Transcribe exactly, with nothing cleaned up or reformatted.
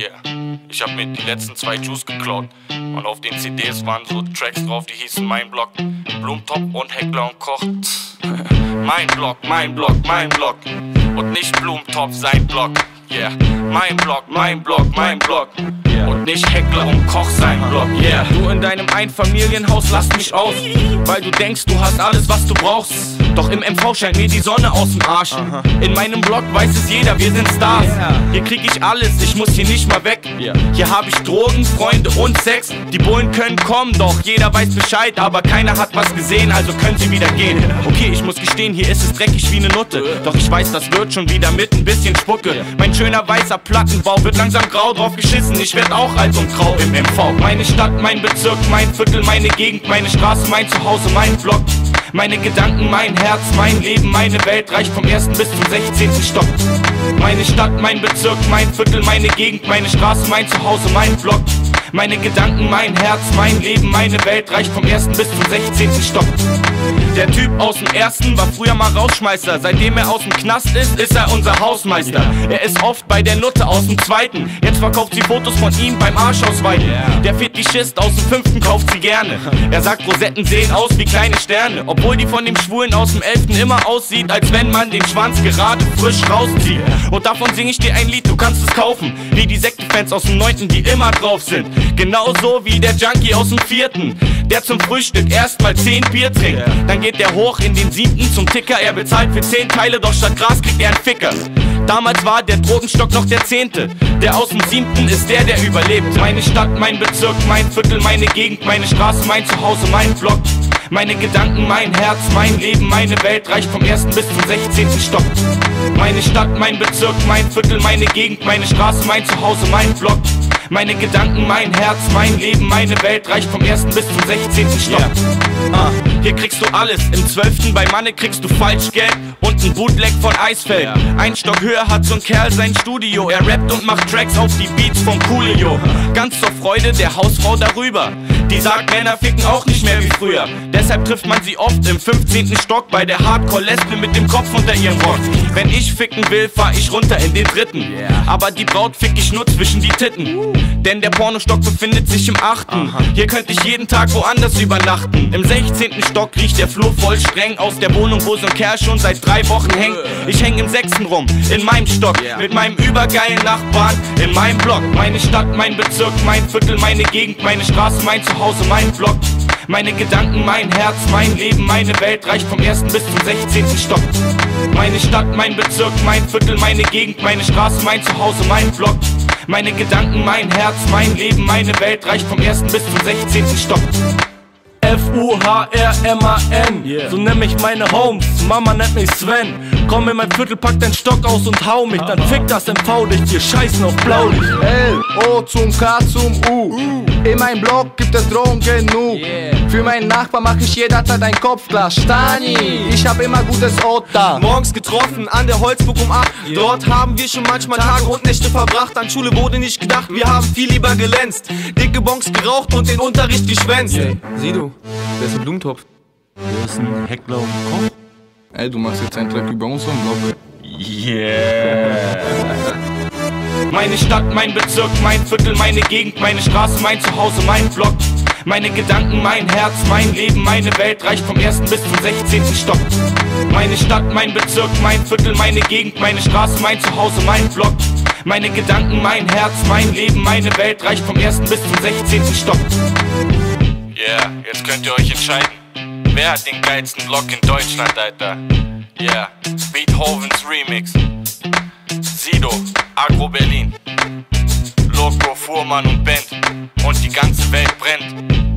Yeah, ich hab mir die letzten zwei Juice geklaut. Und auf den C Ds waren so Tracks drauf, die hießen Mein Block, Blumentop und Heckler und Koch. Mein Block, mein Block, mein Block. Und nicht Blumentop, sein Block. Yeah, mein Block, mein Block, mein Block. Und nicht Heckler und Koch sein Block, yeah. Du in deinem Einfamilienhaus lass mich aus, weil du denkst, du hast alles, was du brauchst. Doch im M V scheint mir die Sonne aus dem Arsch. Aha. In meinem Block weiß es jeder, wir sind Stars. Yeah. Hier krieg ich alles, ich muss hier nicht mal weg. Yeah. Hier hab ich Drogen, Freunde und Sex. Die Bullen können kommen, doch jeder weiß Bescheid. Aber keiner hat was gesehen, also können sie wieder gehen. Okay, ich muss gestehen, hier ist es dreckig wie ne Nutte. Doch ich weiß, das wird schon wieder mit ein bisschen Spucke. Mein schöner weißer Plattenbau wird langsam grau, drauf geschissen. Ich werd auch alt und grau im M V. Meine Stadt, mein Bezirk, mein Viertel, meine Gegend, meine Straße, mein Zuhause, mein Block. Meine Gedanken, mein Herz, mein Leben, meine Welt reicht vom ersten bis zum sechzehnten Stock. Meine Stadt, mein Bezirk, mein Viertel, meine Gegend, meine Straße, mein Zuhause, mein Block. Meine Gedanken, mein Herz, mein Leben, meine Welt reicht vom ersten bis zum sechzehnten Stock. Der Typ aus dem ersten war früher mal Rausschmeißer. Seitdem er aus dem Knast ist, ist er unser Hausmeister. Er ist oft bei der Nutte aus dem zweiten. Jetzt verkauft sie Fotos von ihm beim Arschausweiten. Der Fetischist aus dem fünften kauft sie gerne. Er sagt, Rosetten sehen aus wie kleine Sterne. Obwohl die von dem Schwulen aus dem elften immer aussieht, als wenn man den Schwanz gerade frisch rauszieht. Und davon sing ich dir ein Lied, du kannst es kaufen. Wie die Sektefans aus dem neunten, die immer drauf sind. Genauso wie der Junkie aus dem vierten, der zum Frühstück erstmal zehn Bier trinkt. Dann geht der hoch in den siebten zum Ticker. Er bezahlt für zehn Teile, doch statt Gras kriegt er einen Ficker. Damals war der Drogenstock noch der zehnte. Der aus dem siebten ist der, der überlebt. Meine Stadt, mein Bezirk, mein Viertel, meine Gegend, meine Straße, mein Zuhause, mein Block. Meine Gedanken, mein Herz, mein Leben, meine Welt reicht vom ersten bis zum sechzehnten Stock. Meine Stadt, mein Bezirk, mein Viertel, meine Gegend, meine Straße, mein Zuhause, mein Block. Meine Gedanken, mein Herz, mein Leben, meine Welt reicht vom ersten bis zum sechzehnten Stock. Yeah. Ah, hier kriegst du alles. Im zwölften bei Manne kriegst du Falschgeld und ein Bootleg von Eisfeld. Yeah. Ein Stock höher hat so ein Kerl sein Studio. Er rappt und macht Tracks auf die Beats von Coolio. Ganz zur Freude der Hausfrau darüber. Die sagt, Männer ficken auch nicht mehr wie früher. Deshalb trifft man sie oft im fünfzehnten Stock bei der Hardcore-Lesbe mit dem Kopf unter ihrem Rock. Wenn ich ficken will, fahr ich runter in den dritten. Aber die Braut fick ich nur zwischen die Titten. Denn der Pornostock befindet sich im achten. Hier könnte ich jeden Tag woanders übernachten. Im sechzehnten Stock riecht der Flur voll streng aus der Wohnung, wo so ein Kerl schon seit drei Wochen hängt. Ich häng im sechsten rum, in meinem Stock, mit meinem übergeilen Nachbarn, in meinem Block. Meine Stadt, mein Bezirk, mein Viertel, meine Gegend, meine Straße, mein Zuhause, mein Block. Meine Gedanken, mein Herz, mein Leben, meine Welt reicht vom ersten bis zum sechzehnten Stock. Meine Stadt, mein Bezirk, mein Viertel, meine Gegend, meine Straße, mein Zuhause, mein Block. Meine Gedanken, mein Herz, mein Leben, meine Welt reicht vom ersten bis zum sechzehnten Stock. F U H R M A N, yeah. So nenn mich meine Homes, Mama nennt mich Sven. Komm in mein Viertel, pack dein Stock aus und hau mich. Dann fick das M V-Licht, wir scheißen auf Blaulicht. L, O zum K zum U, uh. In meinem Block gibt es Drogen genug, yeah. Für meinen Nachbar mach ich jederzeit ein Kopfglas. Stani, ich hab immer gutes Ort da. Morgens getroffen an der Holzburg um acht, yeah. Dort haben wir schon manchmal Tage und Nächte verbracht. An Schule wurde nicht gedacht, wir haben viel lieber glänzt. Dicke Bonks geraucht und den Unterricht geschwänzt, yeah. Sieh du, wer ist ein Blumentopf? Wer ist ein Heckler und Koch? Ey, du machst jetzt einen Track über uns und Block. Yeah. Meine Stadt, mein Bezirk, mein Viertel, meine Gegend, meine Straße, mein Zuhause, mein Block. Meine Gedanken, mein Herz, mein Leben, meine Welt reicht vom ersten bis zum sechzehnten Stock. Meine Stadt, mein Bezirk, mein Viertel, meine Gegend, meine Straße, mein Zuhause, mein Block. Meine Gedanken, mein Herz, mein Leben, meine Welt reicht vom ersten bis zum sechzehnten Stock. Yeah, jetzt könnt ihr euch entscheiden. Wer hat den geilsten Block in Deutschland, Alter? Yeah, Beethovens Remix. Sido, Agro Berlin, Loco, Fuhrmann und Band. Und die ganze Welt brennt.